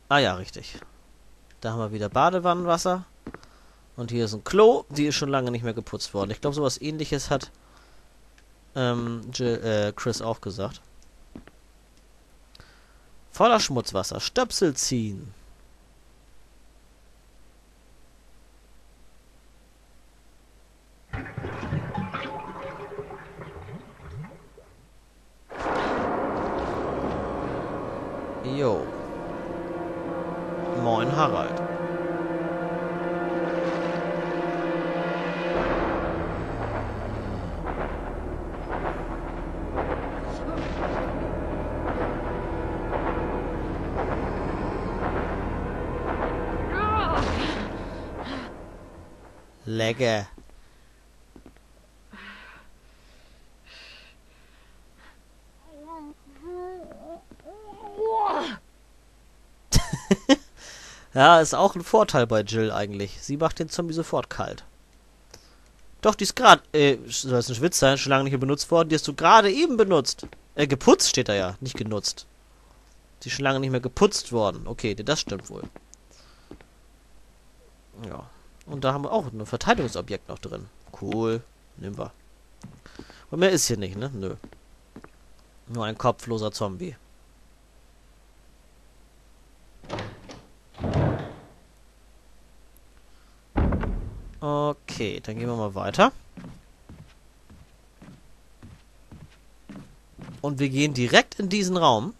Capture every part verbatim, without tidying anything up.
Ah ja, richtig. Da haben wir wieder Badewannenwasser. Und hier ist ein Klo. Die ist schon lange nicht mehr geputzt worden. Ich glaube, sowas ähnliches hat ähm, Jill, äh, Chris auch gesagt. Voller Schmutzwasser. Stöpsel ziehen. Jo. Moin Harald. Lecker. Ja, ist auch ein Vorteil bei Jill eigentlich. Sie macht den Zombie sofort kalt. Doch, die ist gerade, äh, soll das ein Witz sein, schon lange nicht mehr benutzt worden. Die hast du gerade eben benutzt. Äh, geputzt steht da ja, nicht genutzt. Die ist schon lange nicht mehr geputzt worden. Okay, das stimmt wohl. Ja. Und da haben wir auch ein Verteidigungsobjekt noch drin. Cool. Nehmen wir. Und mehr ist hier nicht, ne? Nö. Nur ein kopfloser Zombie. Okay, dann gehen wir mal weiter. Und wir gehen direkt in diesen Raum.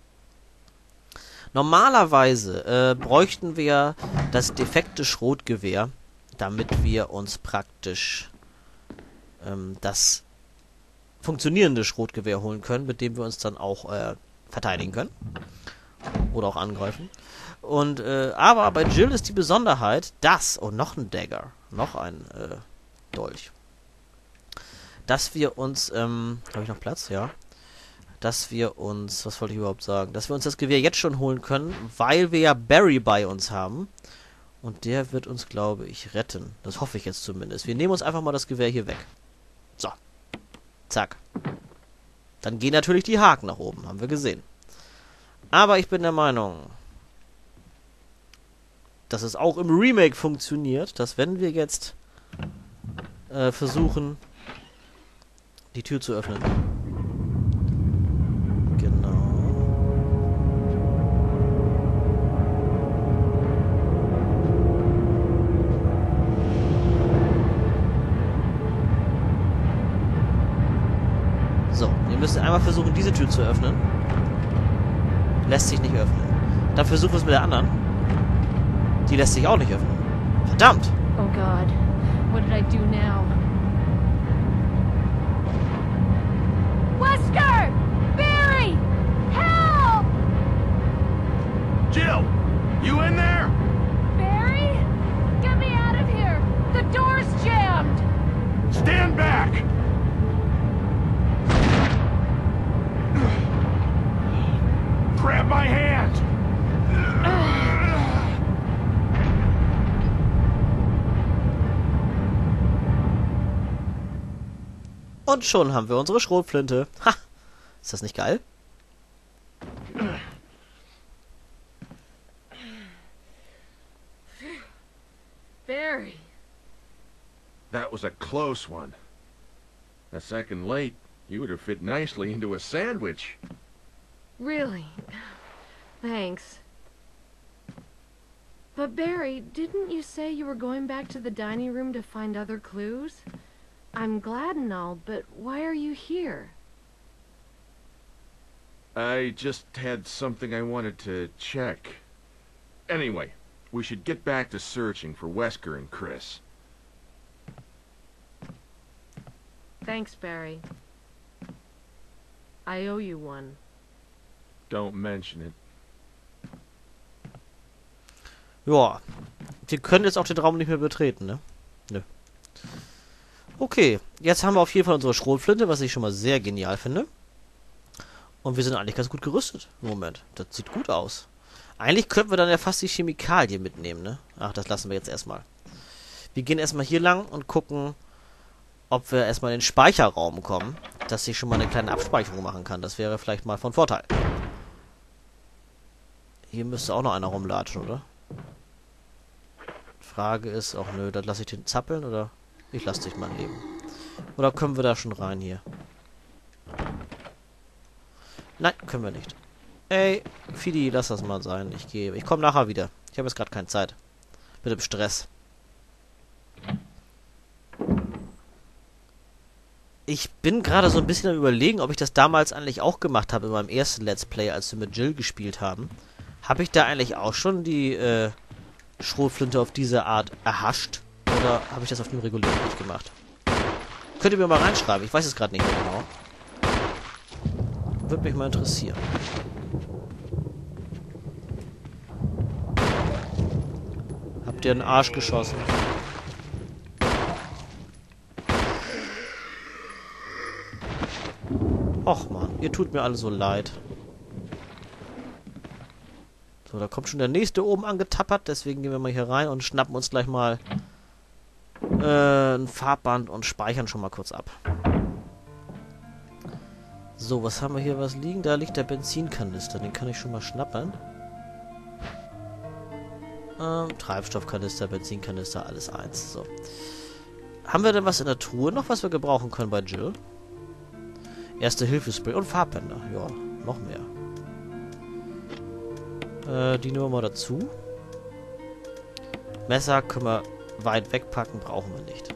Normalerweise äh, bräuchten wir das defekte Schrotgewehr, damit wir uns praktisch ähm, das funktionierende Schrotgewehr holen können, mit dem wir uns dann auch äh, verteidigen können. Oder auch angreifen. Und, äh, aber bei Jill ist die Besonderheit, dass, oh, noch ein Dagger, noch ein äh, Dolch, dass wir uns, ähm, habe ich noch Platz? Ja. Dass wir uns, was wollte ich überhaupt sagen, dass wir uns das Gewehr jetzt schon holen können, weil wir ja Barry bei uns haben. Und der wird uns, glaube ich, retten. Das hoffe ich jetzt zumindest. Wir nehmen uns einfach mal das Gewehr hier weg. So. Zack. Dann gehen natürlich die Haken nach oben, haben wir gesehen. Aber ich bin der Meinung, dass es auch im Remake funktioniert, dass wenn wir jetzt äh, versuchen, die Tür zu öffnen. Genau. So, wir müssen einmal versuchen, diese Tür zu öffnen. Lässt sich nicht öffnen. Dann versuchen wir es mit der anderen. Die lässt sich auch nicht öffnen. Verdammt! Oh God, what did I do now? Wesker! Barry! Help! Jill! You in there? Barry? Get me out of here! The door's jammed! Stand back! Grab my hand! Und schon haben wir unsere Schrotflinte. Ha! Ist das nicht geil? Barry. That was a close one. A second late, you would have fit nicely into a sandwich. Really? Thanks. But Barry, didn't you say you were going back to the dining room to find other clues? I'm glad and all, but why are you here? I just had something I wanted to check. Anyway, we should get back to searching for Wesker and Chris. Thanks, Barry. I owe you one. Don't mention it. Ja. Wir können jetzt auch den Raum nicht mehr betreten, ne? Nö. Okay, jetzt haben wir auf jeden Fall unsere Schrotflinte, was ich schon mal sehr genial finde. Und wir sind eigentlich ganz gut gerüstet im Moment. Das sieht gut aus. Eigentlich könnten wir dann ja fast die Chemikalien mitnehmen, ne? Ach, das lassen wir jetzt erstmal. Wir gehen erstmal hier lang und gucken, ob wir erstmal in den Speicherraum kommen, dass ich schon mal eine kleine Abspeicherung machen kann. Das wäre vielleicht mal von Vorteil. Hier müsste auch noch einer rumlatschen, oder? Frage ist, auch nö, dann lasse ich den zappeln, oder? Ich lasse dich mal leben. Oder können wir da schon rein hier? Nein, können wir nicht. Ey, Fidi, lass das mal sein. Ich gehe. Ich komme nachher wieder. Ich habe jetzt gerade keine Zeit. Mit dem Stress. Ich bin gerade so ein bisschen am Überlegen, ob ich das damals eigentlich auch gemacht habe in meinem ersten Let's Play, als wir mit Jill gespielt haben. Habe ich da eigentlich auch schon die äh, Schrotflinte auf diese Art erhascht? Oder habe ich das auf dem regulären nicht gemacht? Könnt ihr mir mal reinschreiben. Ich weiß es gerade nicht mehr genau. Würde mich mal interessieren. Habt ihr einen Arsch geschossen? Och man, ihr tut mir alle so leid. So, da kommt schon der nächste oben angetappert, deswegen gehen wir mal hier rein und schnappen uns gleich mal äh, ein Farbband und speichern schon mal kurz ab. So, was haben wir hier was liegen? Da liegt der Benzinkanister, den kann ich schon mal schnappern. Ähm, Treibstoffkanister, Benzinkanister, alles eins. So. Haben wir denn was in der Truhe noch, was wir gebrauchen können bei Jill? Erste-Hilfe-Spray und Farbbänder. Ja, noch mehr. Äh, die nehmen wir mal dazu. Messer können wir weit wegpacken, brauchen wir nicht.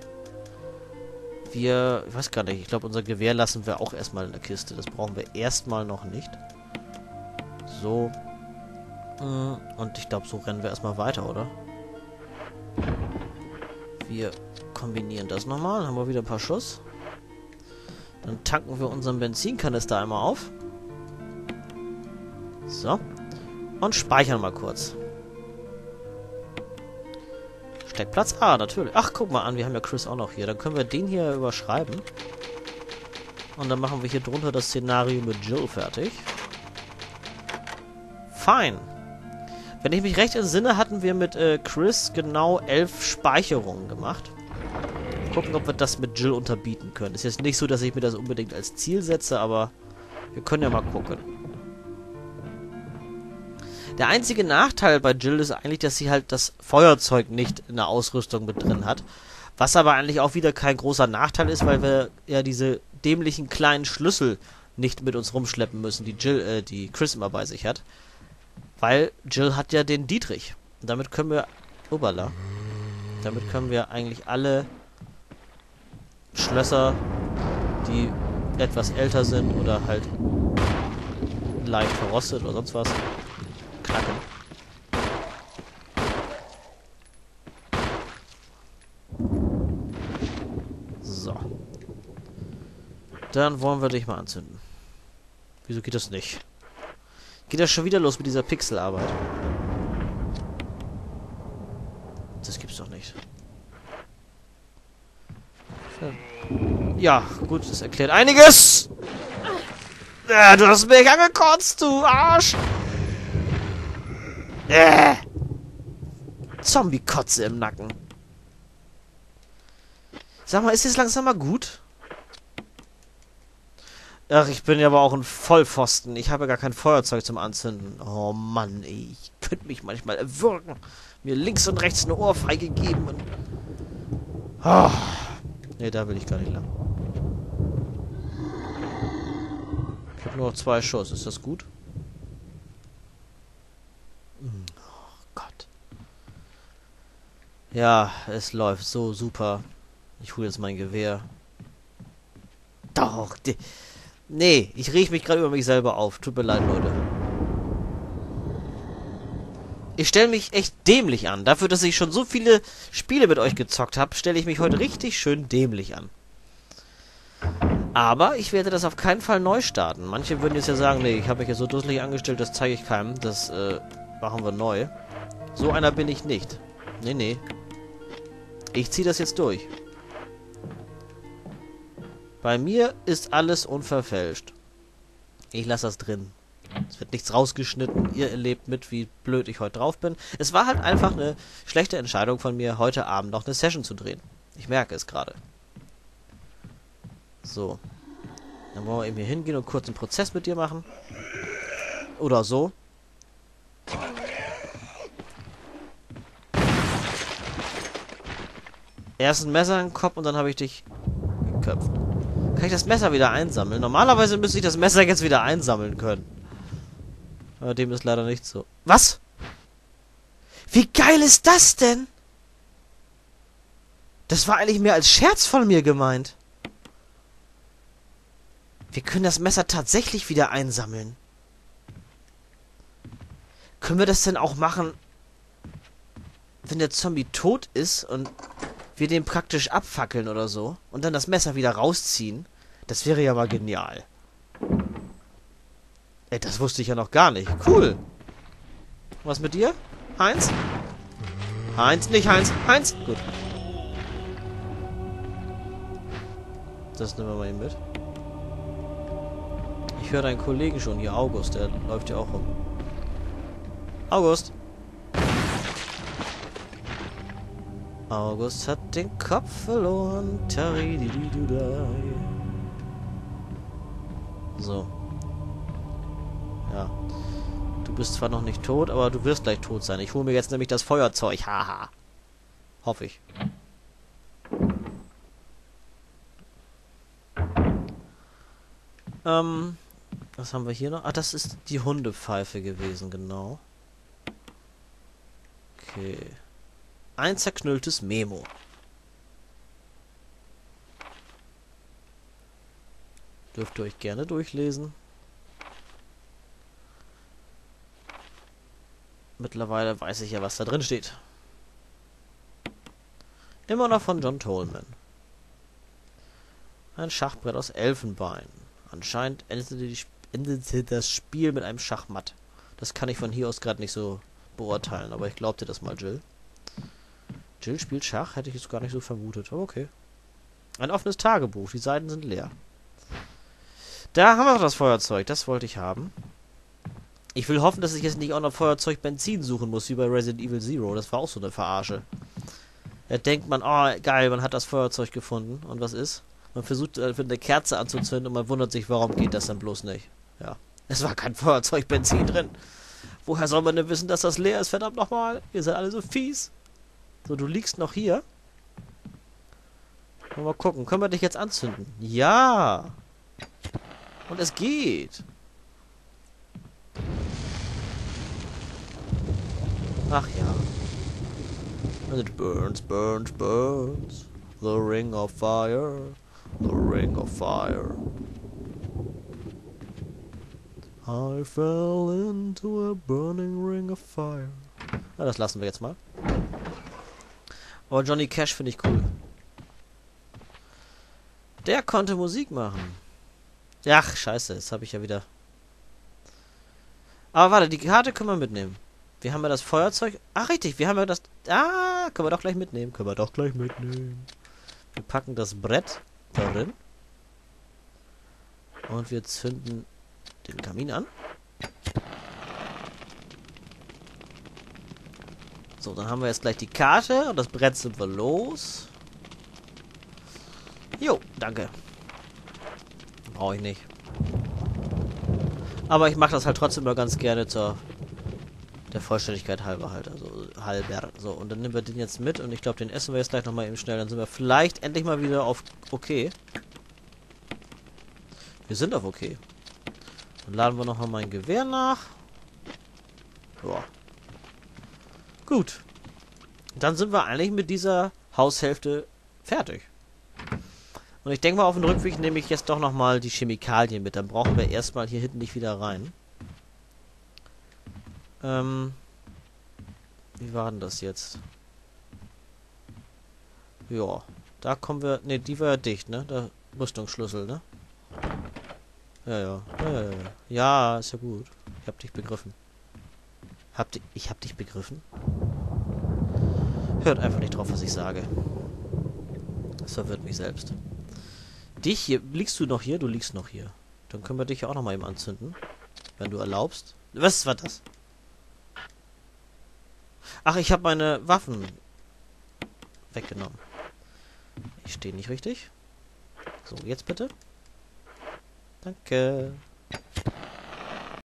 Wir, ich weiß gar nicht, ich glaube unser Gewehr lassen wir auch erstmal in der Kiste. Das brauchen wir erstmal noch nicht. So. Und ich glaube, so rennen wir erstmal weiter, oder? Wir kombinieren das nochmal. Dann haben wir wieder ein paar Schuss. Dann tanken wir unseren Benzinkanister einmal auf. So. Und speichern mal kurz. Steckplatz A, natürlich. Ach, guck mal an, wir haben ja Chris auch noch hier. Dann können wir den hier überschreiben. Und dann machen wir hier drunter das Szenario mit Jill fertig. Fein. Wenn ich mich recht entsinne, hatten wir mit äh, Chris genau elf Speicherungen gemacht. Gucken, ob wir das mit Jill unterbieten können. Ist jetzt nicht so, dass ich mir das unbedingt als Ziel setze, aber wir können ja mal gucken. Der einzige Nachteil bei Jill ist eigentlich, dass sie halt das Feuerzeug nicht in der Ausrüstung mit drin hat. Was aber eigentlich auch wieder kein großer Nachteil ist, weil wir ja diese dämlichen kleinen Schlüssel nicht mit uns rumschleppen müssen, die Jill, äh, die Chris immer bei sich hat. Weil Jill hat ja den Dietrich. Und damit können wir... Obala. Damit können wir eigentlich alle Schlösser, die etwas älter sind oder halt leicht verrostet oder sonst was, knacken. So. Dann wollen wir dich mal anzünden. Wieso geht das nicht? Geht das schon wieder los mit dieser Pixelarbeit? Das gibt's doch nicht. Ja, gut, das erklärt einiges! Äh, du hast mich angekotzt, du Arsch! Äh! Zombie-Kotze im Nacken. Sag mal, ist jetzt langsam mal gut? Ach, ich bin ja aber auch ein Vollpfosten. Ich habe ja gar kein Feuerzeug zum Anzünden. Oh Mann, ey, ich könnte mich manchmal erwürgen. Mir links und rechts eine Ohrfeige geben und... Oh. Ne, da will ich gar nicht lang. Ich habe nur noch zwei Schuss. Ist das gut? Oh Gott. Ja, es läuft so super. Ich hole jetzt mein Gewehr. Doch, die... Nee, ich reg mich gerade über mich selber auf. Tut mir leid, Leute. Ich stelle mich echt dämlich an. Dafür, dass ich schon so viele Spiele mit euch gezockt habe, stelle ich mich heute richtig schön dämlich an. Aber ich werde das auf keinen Fall neu starten. Manche würden jetzt ja sagen, nee, ich habe mich ja so dusselig angestellt, das zeige ich keinem. Das äh, machen wir neu. So einer bin ich nicht. Nee, nee. Ich ziehe das jetzt durch. Bei mir ist alles unverfälscht. Ich lasse das drin. Es wird nichts rausgeschnitten. Ihr erlebt mit, wie blöd ich heute drauf bin. Es war halt einfach eine schlechte Entscheidung von mir, heute Abend noch eine Session zu drehen. Ich merke es gerade. So. Dann wollen wir eben hier hingehen und kurz einen Prozess mit dir machen. Oder so. Erst ein Messer in den Kopf und dann habe ich dich geköpft. Kann ich das Messer wieder einsammeln? Normalerweise müsste ich das Messer jetzt wieder einsammeln können. Aber dem ist leider nicht so. Was? Wie geil ist das denn? Das war eigentlich mehr als Scherz von mir gemeint. Wir können das Messer tatsächlich wieder einsammeln. Können wir das denn auch machen, wenn der Zombie tot ist und wir den praktisch abfackeln oder so und dann das Messer wieder rausziehen? Das wäre ja mal genial. Ey, das wusste ich ja noch gar nicht. Cool. Was mit dir? Heinz? Heinz, nicht Heinz. Heinz? Gut. Das nehmen wir mal eben mit. Ich höre deinen Kollegen schon hier, August. Der läuft ja auch rum. August. August hat den Kopf verloren. Taridididudai. So. Ja. Du bist zwar noch nicht tot, aber du wirst gleich tot sein. Ich hole mir jetzt nämlich das Feuerzeug. Haha. Hoffe ich. Ähm, was haben wir hier noch? Ah, das ist die Hundepfeife gewesen, genau. Okay. Ein zerknülltes Memo. Dürft ihr euch gerne durchlesen. Mittlerweile weiß ich ja, was da drin steht. Immer noch von John Tolman. Ein Schachbrett aus Elfenbein. Anscheinend endete, die, endete das Spiel mit einem Schachmatt. Das kann ich von hier aus gerade nicht so beurteilen, aber ich glaubte das mal, Jill. Jill spielt Schach? Hätte ich es gar nicht so vermutet, aber okay. Ein offenes Tagebuch, die Seiten sind leer. Da haben wir noch das Feuerzeug, das wollte ich haben. Ich will hoffen, dass ich jetzt nicht auch noch Feuerzeug Benzin suchen muss, wie bei Resident Evil Zero. Das war auch so eine Verarsche. Da denkt man, oh geil, man hat das Feuerzeug gefunden. Und was ist? Man versucht äh, eine Kerze anzuzünden und man wundert sich, warum geht das dann bloß nicht. Ja, es war kein Feuerzeug Benzin drin. Woher soll man denn wissen, dass das leer ist? Verdammt nochmal, ihr seid alle so fies. So, du liegst noch hier. Mal gucken, können wir dich jetzt anzünden? Ja. Und es geht. Ach ja. And it burns, burns, burns. The ring of fire. The ring of fire. I fell into a burning ring of fire. Na, das lassen wir jetzt mal. Aber Johnny Cash finde ich cool. Der konnte Musik machen. Ach, scheiße, jetzt habe ich ja wieder... Aber warte, die Karte können wir mitnehmen. Wir haben ja das Feuerzeug... Ach, richtig, wir haben ja das... Ah, können wir doch gleich mitnehmen. Können wir doch gleich mitnehmen. Wir packen das Brett darin. Und wir zünden den Kamin an. So, dann haben wir jetzt gleich die Karte und das Brett sind wir los. Jo, danke. Brauche ich nicht. Aber ich mache das halt trotzdem mal ganz gerne zur der Vollständigkeit halber halt. Also halber. So, und dann nehmen wir den jetzt mit und ich glaube, den essen wir jetzt gleich nochmal eben schnell. Dann sind wir vielleicht endlich mal wieder auf okay. Wir sind auf okay. Dann laden wir nochmal mein Gewehr nach. Ja. Gut. Dann sind wir eigentlich mit dieser Haushälfte fertig. Und ich denke mal, auf dem Rückweg nehme ich jetzt doch nochmal die Chemikalien mit. Dann brauchen wir erstmal hier hinten nicht wieder rein. Ähm. Wie war denn das jetzt? Ja. Da kommen wir... Ne, die war ja dicht, ne? Der Rüstungsschlüssel, ne? Ja, ja. Ja, ja, ja. Ja, ist ja gut. Ich hab dich begriffen. Habt ihr... Ich hab dich begriffen? Hört einfach nicht drauf, was ich sage. Das verwirrt mich selbst. Dich hier... Liegst du noch hier? Du liegst noch hier. Dann können wir dich ja auch noch mal eben anzünden. Wenn du erlaubst. Was war das? Ach, ich habe meine Waffen weggenommen. Ich stehe nicht richtig. So, jetzt bitte. Danke.